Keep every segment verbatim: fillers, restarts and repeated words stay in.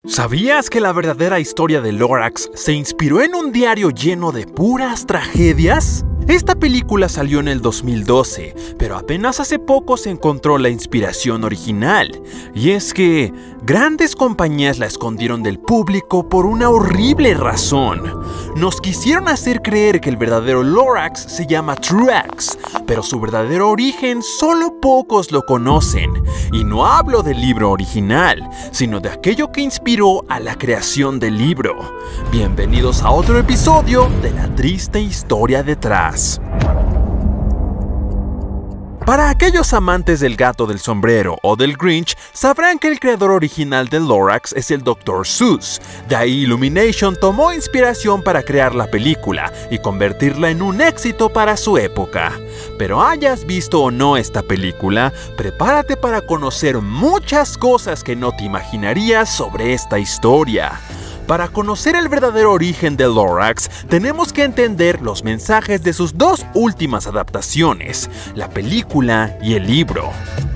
¿Sabías que la verdadera historia de Lorax se inspiró en un diario lleno de puras tragedias? Esta película salió en el dos mil doce, pero apenas hace poco se encontró la inspiración original. Y es que grandes compañías la escondieron del público por una horrible razón. Nos quisieron hacer creer que el verdadero Lorax se llama Truax, pero su verdadero origen solo pocos lo conocen. Y no hablo del libro original, sino de aquello que inspiró a la creación del libro. Bienvenidos a otro episodio de la triste historia detrás. Para aquellos amantes del gato del sombrero o del Grinch, sabrán que el creador original de Lorax es el doctor Seuss. De ahí Illumination tomó inspiración para crear la película y convertirla en un éxito para su época. Pero hayas visto o no esta película, prepárate para conocer muchas cosas que no te imaginarías sobre esta historia. Para conocer el verdadero origen de Lorax, tenemos que entender los mensajes de sus dos últimas adaptaciones, la película y el libro.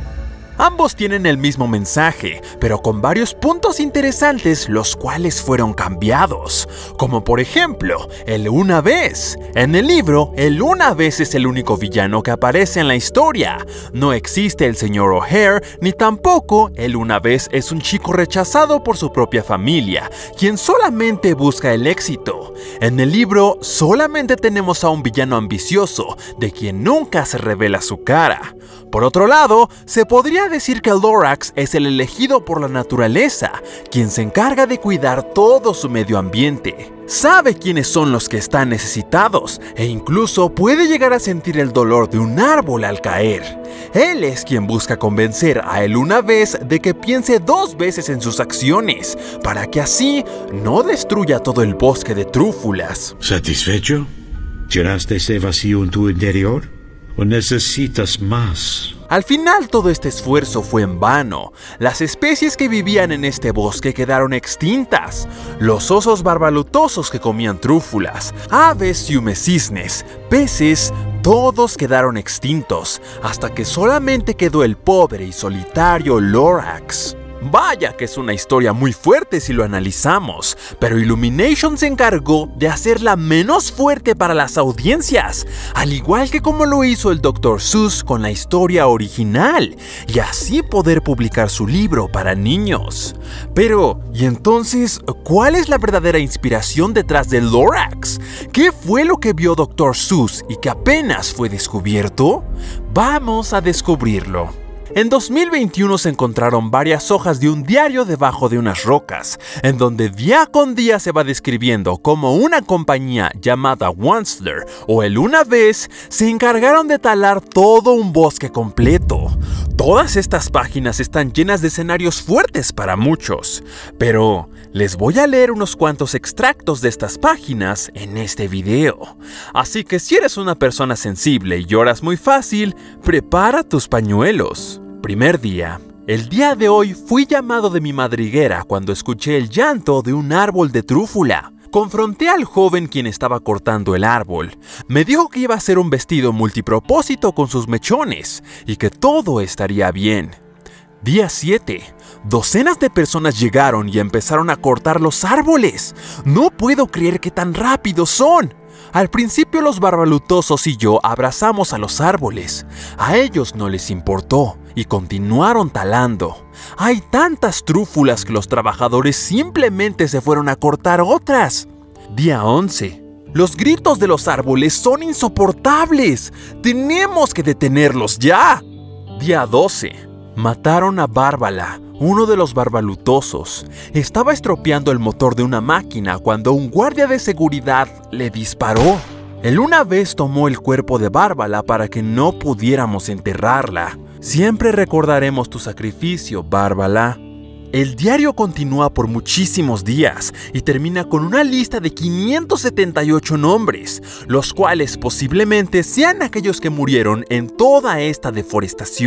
Ambos tienen el mismo mensaje, pero con varios puntos interesantes los cuales fueron cambiados. Como por ejemplo, el una vez. En el libro, el una vez es el único villano que aparece en la historia. No existe el señor O'Hare, ni tampoco el una vez es un chico rechazado por su propia familia, quien solamente busca el éxito. En el libro, solamente tenemos a un villano ambicioso, de quien nunca se revela su cara. Por otro lado, se podría decir que Lorax es el elegido por la naturaleza, quien se encarga de cuidar todo su medio ambiente. Sabe quiénes son los que están necesitados e incluso puede llegar a sentir el dolor de un árbol al caer. Él es quien busca convencer a él una vez de que piense dos veces en sus acciones, para que así no destruya todo el bosque de trúfulas. ¿Satisfecho? ¿Llenaste ese vacío en tu interior? ¿O necesitas más? Al final todo este esfuerzo fue en vano. Las especies que vivían en este bosque quedaron extintas. Los osos barbalutosos que comían trúfulas, aves y humecisnes, peces, todos quedaron extintos, hasta que solamente quedó el pobre y solitario Lorax. Vaya que es una historia muy fuerte si lo analizamos, pero Illumination se encargó de hacerla menos fuerte para las audiencias, al igual que como lo hizo el doctor Seuss con la historia original, y así poder publicar su libro para niños. Pero, ¿y entonces cuál es la verdadera inspiración detrás de Lorax? ¿Qué fue lo que vio doctor Seuss y que apenas fue descubierto? Vamos a descubrirlo. En dos mil veintiuno se encontraron varias hojas de un diario debajo de unas rocas, en donde día con día se va describiendo cómo una compañía llamada Onceler o el Una Vez se encargaron de talar todo un bosque completo. Todas estas páginas están llenas de escenarios fuertes para muchos, pero les voy a leer unos cuantos extractos de estas páginas en este video. Así que si eres una persona sensible y lloras muy fácil, prepara tus pañuelos. Primer día. El día de hoy fui llamado de mi madriguera cuando escuché el llanto de un árbol de trúfula. Confronté al joven quien estaba cortando el árbol. Me dijo que iba a hacer un vestido multipropósito con sus mechones y que todo estaría bien. Día siete. Docenas de personas llegaron y empezaron a cortar los árboles. No puedo creer que tan rápidos son. Al principio los barbalutosos y yo abrazamos a los árboles. A ellos no les importó y continuaron talando. Hay tantas trúfulas que los trabajadores simplemente se fueron a cortar otras. Día once. Los gritos de los árboles son insoportables. Tenemos que detenerlos ya. Día doce. Mataron a Bárbala, uno de los barbalutosos. Estaba estropeando el motor de una máquina cuando un guardia de seguridad le disparó. El Una Vez tomó el cuerpo de Bárbala para que no pudiéramos enterrarla. Siempre recordaremos tu sacrificio, Bárbala. El diario continúa por muchísimos días y termina con una lista de quinientos setenta y ocho nombres, los cuales posiblemente sean aquellos que murieron en toda esta deforestación.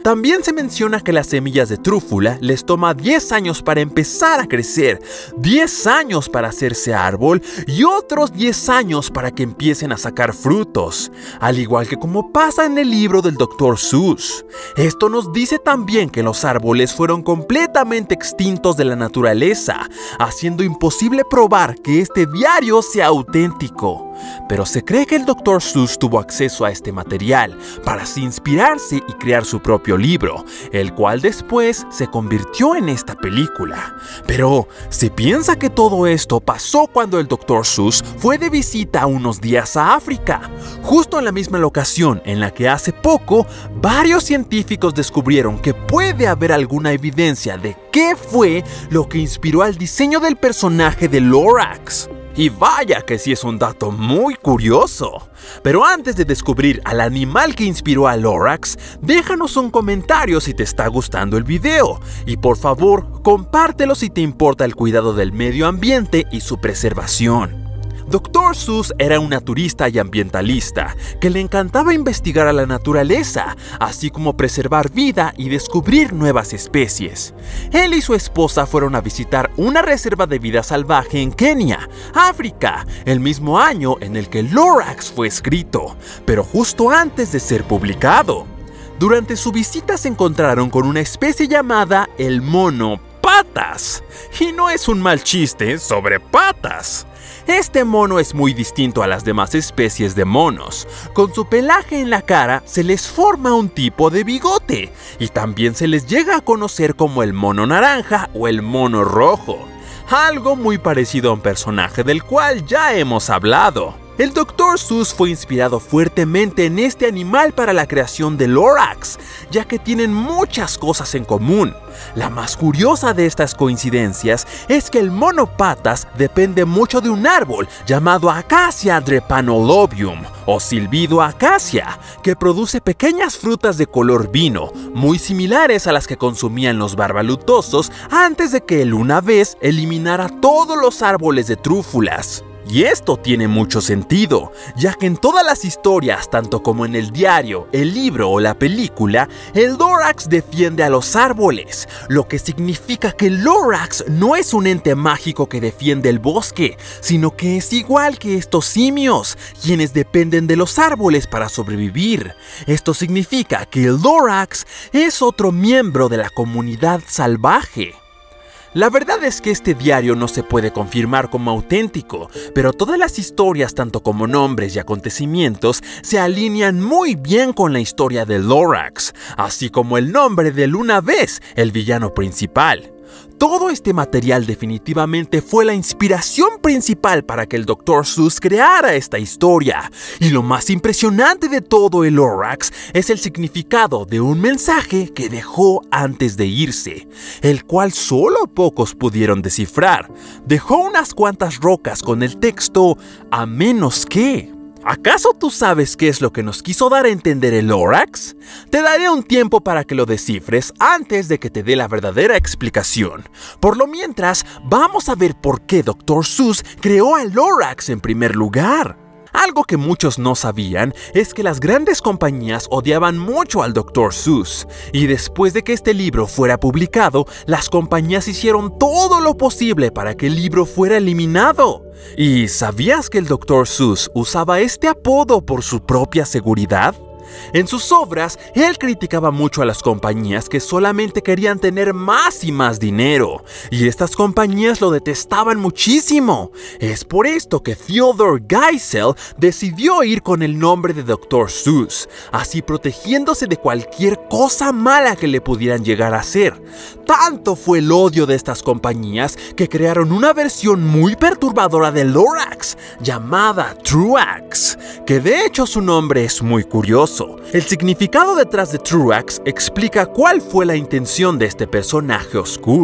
También se menciona que las semillas de trúfula les toma diez años para empezar a crecer, diez años para hacerse árbol y otros diez años para que empiecen a sacar frutos, al igual que como pasa en el libro del doctor Seuss. Esto nos dice también que los árboles fueron completamente extintos de la naturaleza, haciendo imposible probar que este diario sea auténtico. Pero se cree que el doctor Seuss tuvo acceso a este material para así inspirarse y crear su propio libro, el cual después se convirtió en esta película. Pero se piensa que todo esto pasó cuando el doctor Seuss fue de visita unos días a África, justo en la misma locación en la que hace poco varios científicos descubrieron que puede haber alguna evidencia de qué fue lo que inspiró al diseño del personaje de Lorax. Y vaya que sí es un dato muy curioso. Pero antes de descubrir al animal que inspiró a Lorax, déjanos un comentario si te está gustando el video. Y por favor, compártelo si te importa el cuidado del medio ambiente y su preservación. doctor Seuss era un naturista y ambientalista que le encantaba investigar a la naturaleza, así como preservar vida y descubrir nuevas especies. Él y su esposa fueron a visitar una reserva de vida salvaje en Kenia, África, el mismo año en el que Lorax fue escrito, pero justo antes de ser publicado. Durante su visita se encontraron con una especie llamada el mono patas, y no es un mal chiste sobre patas. Este mono es muy distinto a las demás especies de monos. Con su pelaje en la cara se les forma un tipo de bigote y también se les llega a conocer como el mono naranja o el mono rojo, algo muy parecido a un personaje del cual ya hemos hablado. El doctor Seuss fue inspirado fuertemente en este animal para la creación de Lorax, ya que tienen muchas cosas en común. La más curiosa de estas coincidencias es que el mono patas depende mucho de un árbol llamado Acacia drepanolobium o silbido acacia, que produce pequeñas frutas de color vino, muy similares a las que consumían los barbalutosos antes de que él una vez eliminara todos los árboles de trúfulas. Y esto tiene mucho sentido, ya que en todas las historias, tanto como en el diario, el libro o la película, el Lorax defiende a los árboles, lo que significa que el Lorax no es un ente mágico que defiende el bosque, sino que es igual que estos simios, quienes dependen de los árboles para sobrevivir. Esto significa que el Lorax es otro miembro de la comunidad salvaje. La verdad es que este diario no se puede confirmar como auténtico, pero todas las historias, tanto como nombres y acontecimientos, se alinean muy bien con la historia de Lorax, así como el nombre de Una vez, el villano principal. Todo este material definitivamente fue la inspiración principal para que el doctor Seuss creara esta historia. Y lo más impresionante de todo el Lorax es el significado de un mensaje que dejó antes de irse, el cual solo pocos pudieron descifrar. Dejó unas cuantas rocas con el texto "a menos que". ¿Acaso tú sabes qué es lo que nos quiso dar a entender el Lorax? Te daré un tiempo para que lo descifres antes de que te dé la verdadera explicación. Por lo mientras, vamos a ver por qué doctor Seuss creó al Lorax en primer lugar. Algo que muchos no sabían es que las grandes compañías odiaban mucho al doctor Seuss, y después de que este libro fuera publicado, las compañías hicieron todo lo posible para que el libro fuera eliminado. ¿Y sabías que el doctor Seuss usaba este apodo por su propia seguridad? En sus obras, él criticaba mucho a las compañías que solamente querían tener más y más dinero, y estas compañías lo detestaban muchísimo. Es por esto que Theodore Geisel decidió ir con el nombre de doctor Seuss, así protegiéndose de cualquier cosa mala que le pudieran llegar a hacer. Tanto fue el odio de estas compañías que crearon una versión muy perturbadora de Lorax, llamada Truax, que de hecho su nombre es muy curioso. El significado detrás de Truax explica cuál fue la intención de este personaje oscuro.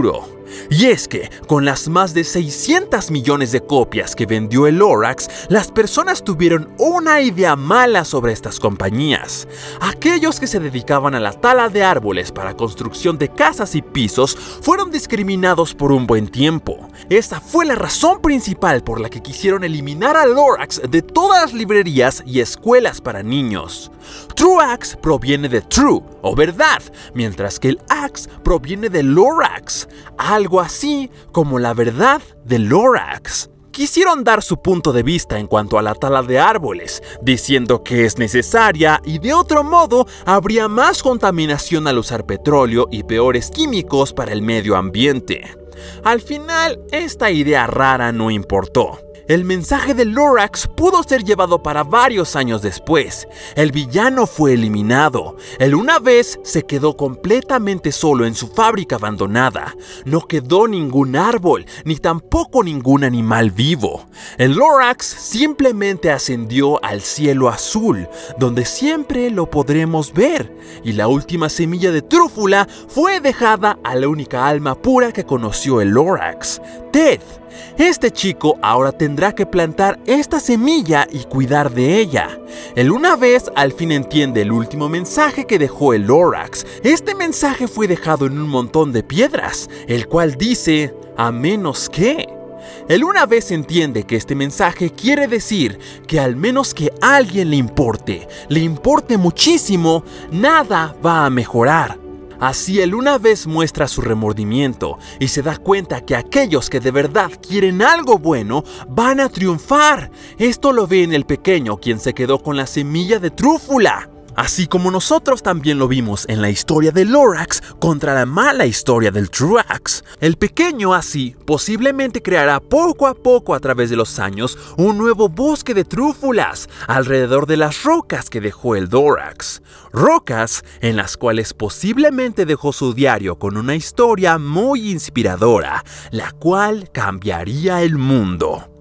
Y es que, con las más de seiscientos millones de copias que vendió el Lorax, las personas tuvieron una idea mala sobre estas compañías. Aquellos que se dedicaban a la tala de árboles para construcción de casas y pisos fueron discriminados por un buen tiempo. Esta fue la razón principal por la que quisieron eliminar al Lorax de todas las librerías y escuelas para niños. Truax proviene de true, o verdad, mientras que el ax proviene de Lorax, algo así como la verdad de Lorax. Quisieron dar su punto de vista en cuanto a la tala de árboles, diciendo que es necesaria y de otro modo habría más contaminación al usar petróleo y peores químicos para el medio ambiente. Al final, esta idea rara no importó. El mensaje de Lorax pudo ser llevado para varios años después. El villano fue eliminado. Él una vez se quedó completamente solo en su fábrica abandonada. No quedó ningún árbol, ni tampoco ningún animal vivo. El Lorax simplemente ascendió al cielo azul, donde siempre lo podremos ver. Y la última semilla de trúfula fue dejada a la única alma pura que conoció el Lorax, Ted. Este chico ahora tendrá que plantar esta semilla y cuidar de ella. Él una vez al fin entiende el último mensaje que dejó el Lorax. Este mensaje fue dejado en un montón de piedras, el cual dice, a menos que... Él una vez entiende que este mensaje quiere decir que al menos que a alguien le importe, le importe muchísimo, nada va a mejorar. Así él una vez muestra su remordimiento y se da cuenta que aquellos que de verdad quieren algo bueno van a triunfar. Esto lo ve en el pequeño, quien se quedó con la semilla de trúfula. Así como nosotros también lo vimos en la historia de Lorax contra la mala historia del Truax. El pequeño así posiblemente creará poco a poco a través de los años un nuevo bosque de trúfulas alrededor de las rocas que dejó el Lorax. Rocas en las cuales posiblemente dejó su diario con una historia muy inspiradora, la cual cambiaría el mundo.